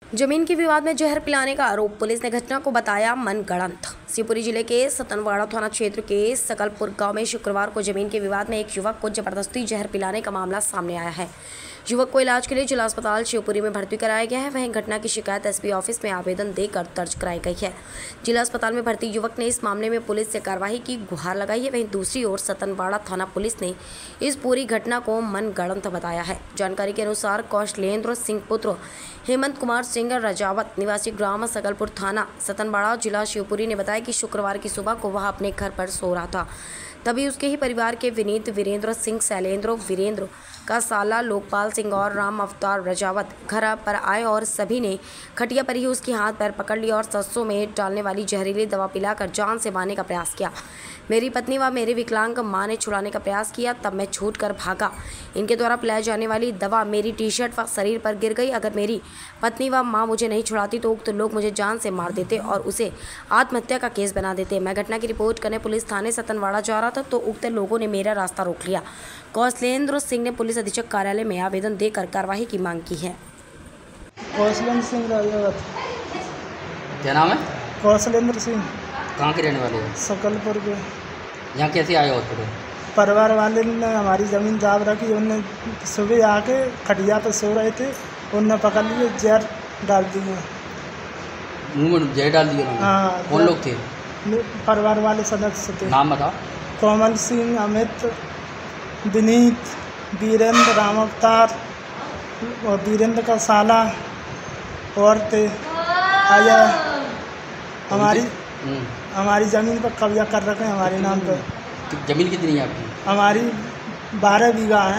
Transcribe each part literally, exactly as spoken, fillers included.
जमीन के विवाद में जहर पिलाने का आरोप, पुलिस ने घटना को बताया मनगढ़ंत। शिवपुरी जिले के सतनवाड़ा थाना क्षेत्र के सकलपुर गांव में शुक्रवार को जमीन के विवाद में एक युवक को जबरदस्ती जहर पिलाने का मामला सामने आया है। युवक को इलाज के लिए जिला अस्पताल शिवपुरी में भर्ती कराया गया है। वहीं घटना की शिकायत एसपी ऑफिस में आवेदन देकर दर्ज कराई गई है। जिला अस्पताल में भर्ती युवक ने इस मामले में पुलिस से कार्रवाई की गुहार लगाई है। वहीं दूसरी ओर सतनवाड़ा थाना पुलिस ने इस पूरी घटना को मनगढ़ंत बताया है। जानकारी के अनुसार कौशलेंद्र सिंह पुत्र हेमंत कुमार सिंह रजावत निवासी ग्राम सकलपुर थाना सतनवाड़ा जिला शिवपुरी ने बताया कि शुक्रवार की सुबह को वह अपने घर पर सो रहा था, तभी उसके ही परिवार के विनीत वीरेंद्र सिंह, शैलेंद्र वीरेंद्र का साला लोकपाल सिंह और राम अवतार रजावत घर पर आए और सभी ने खटिया पर ही उसकी हाथ पैर पकड़ लिया और सरसों में डालने वाली जहरीली दवा पिलाकर जान से मारने का प्रयास किया। मेरी पत्नी व मेरे विकलांग मां ने छुड़ाने का प्रयास किया, तब मैं छूट कर भागा। इनके द्वारा पिलाई जाने वाली दवा मेरी टी शर्ट व शरीर पर गिर गई। अगर मेरी पत्नी व मां मुझे नहीं छुड़ाती तो उक्त लोग मुझे जान से मार देते और उसे आत्महत्या का केस बना देते। मैं घटना की रिपोर्ट करने पुलिस थाने सतनवाड़ा जा रहा था तो उक्त लोगों ने मेरा रास्ता रोक लिया। कौशलेंद्र सिंह ने पुलिस अधीक्षक कार्यालय में आवेदन देकर कार्रवाई की मांग की है। कौशलेंद्र सिंह राजावत। क्या नाम है? कौशलेंद्र सिंह। कहाँ के रहने वाले हो? सकलपुर के। यहाँ कैसे आए हॉस्पिटल? परिवार वाले ने हमारी ज़मीन दाब रखी, उनने सुबह आके खटिया पे सो रहे थे, उनने पकड़ लिए, जहर डाल दिए। मुँह में जहर डाल दिए? हाँ। कौन लोग थे? परिवार वाले सदस्य थे। नाम बताओ। कोमल सिंह, अमित, विनीत, वीरेंद्र, राम अवतार और वीरेंद्र का साला और थे। आया हमारी हमारी ज़मीन पर कब्जा कर रखे हैं हमारे नाम पर। ज़मीन कितनी है आपकी? हमारी बारह बीघा है।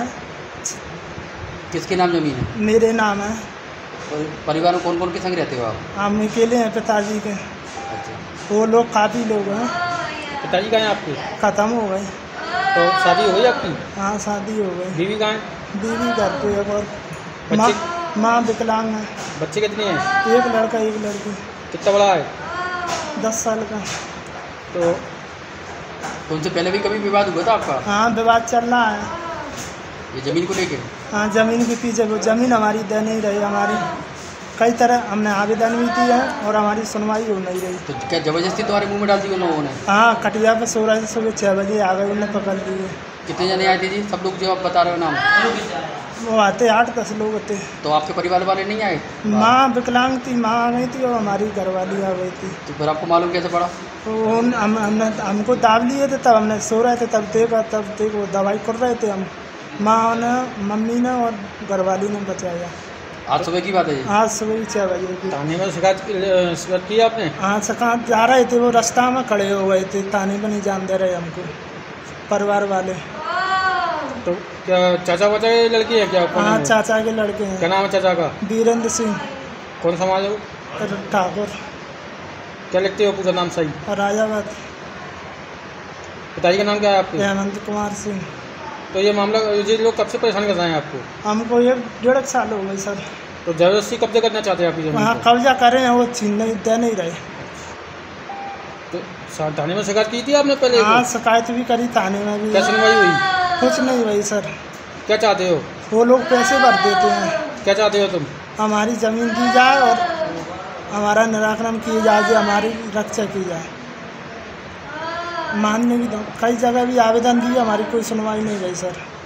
किसके नाम ज़मीन है? मेरे नाम है। परिवार में कौन कौन के संग रहते हो आप? हम अकेले हैं, पिताजी के। अच्छा। वो लोग काफ़ी लोग हैं। पिताजी कहाँ हैं आपके? ख़त्म हो गए। तो शादी हुई आपकी? हाँ, शादी हो गई। बीवी कहाँ है? बीवी घर पे है और माँ माँ विकलांग है। बच्चे कितने हैं? एक लड़का एक लड़की। कितना बड़ा है? दस साल का। तो उनसे पहले भी कभी विवाद हुआ था आपका? हाँ, विवाद चल रहा है ये ज़मीन को लेके? हाँ, ज़मीन के पीछे वो ज़मीन हमारी दे नहीं रही। हमारी कई तरह हमने आवेदन भी दिया है और हमारी सुनवाई हो नहीं रही। तो क्या ज़बरदस्ती तुम्हारे मुंह में डाल दी उन लोगों ने? हाँ, खटिया पे सो रहे थे, सुबह छः बजे आ गए, उन्हें पकड़ लिए। कितने जने आए थे जी? सब लोग जो आप बता रहे हो नाम? वो आते आठ दस लोग थे। तो आपके परिवार वाले नहीं आए? माँ विकलांग थी, माँ आ गई थी और हमारी घरवाली आ गई थी। तो फिर आपको मालूम कैसे पड़ा? तो उन हम हमने हमको दाब लिए थे, तब हमने सो रहे थे, तब देखा, तब देखो दवाई कर रहे थे हम। माँ ने, मम्मी ने और घरवाली ने बचाया। आज सुबह की बात है? आज सुबह छः बजे की। थाने में शिकायत शिकायत की आपने? हाँ, शिकायत जा रहे थे, वो रास्ता में खड़े हो गए थे, थाने में नहीं जान दे रहे हमको परिवार वाले। तो क्या चाचा वाचा की लड़की है क्या? हाँ, चाचा के लड़के हैं। क्या नाम है चाचा का? वीरेंद्र सिंह। कौन समाज है वो? ठाकुर। क्या लिखते हो पूरा नाम सही? राजावत। पिताजी का नाम क्या है आपके? हेमंत कुमार सिंह। तो ये मामला, ये लोग कब से परेशान कर रहे हैं आपको? हमको एक डेढ़ साल हो गए सर। तो जबरदस्ती कब्जा करना चाहते हैं आपकी? हाँ, कब्जा कर रहे हैं, वो छीन नहीं दे नहीं रहे। तो थाने में शिकायत की थी आपने पहले? हाँ, शिकायत भी करी थाने में भी। क्या सुनवाई हुई? कुछ नहीं भाई सर। क्या चाहते हो? वो लोग पैसे भर देते हैं। क्या चाहते हो तुम? हमारी ज़मीन दी जाए और हमारा निराकरण किया जाए, जो हमारी रक्षा की जाए। मानने की तो कई जगह भी आवेदन दिए, हमारी कोई सुनवाई नहीं गई सर।